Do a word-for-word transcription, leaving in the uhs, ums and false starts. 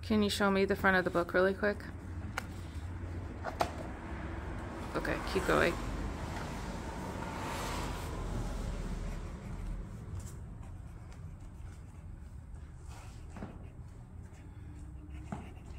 Can you show me the front of the book really quick? Okay, keep going.